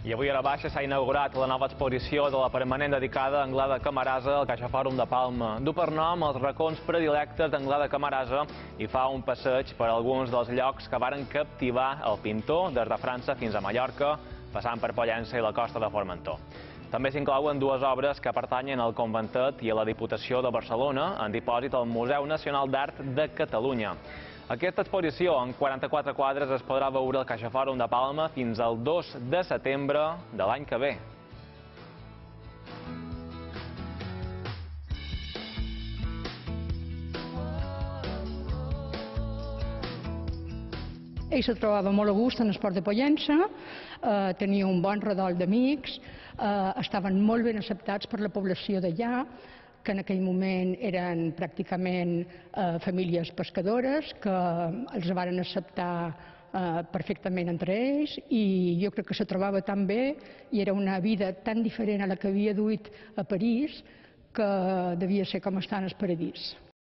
I avui a la Baixa s'ha inaugurat la nova exposició de la permanent dedicada a Anglada Camarasa al CaixaFòrum de Palma. Du per nom els racons predilectes d'Anglada Camarasa i fa un passeig per alguns dels llocs que varen captivar el pintor des de França fins a Mallorca, passant per Pollença i la costa de Formentor. També s'inclouen dues obres que pertanyen al Conventet i a la Diputació de Barcelona, en dipòsit al Museu Nacional d'Art de Catalunya. Aquesta exposició, en 44 quadres, es podrà veure al CaixaFòrum de Palma fins al 2 de setembre de l'any que ve. Ell se trobava molt a gust en el port de Pollença, tenia un bon redol d'amics, estaven molt ben acceptats per la població d'allà, que en aquell moment eren pràcticament famílies pescadores, que els varen acceptar perfectament entre ells, i jo crec que se trobava tan bé i era una vida tan diferent a la que havia duit a París que devia ser com estar en el paradís.